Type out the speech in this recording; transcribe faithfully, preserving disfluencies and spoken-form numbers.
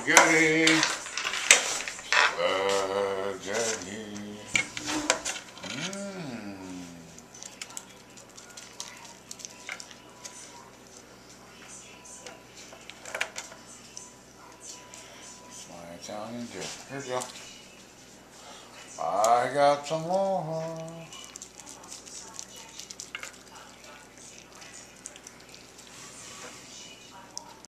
Spaghetti. Spaghetti. Mmm. That's my Italian dip. Here you go. I got some more.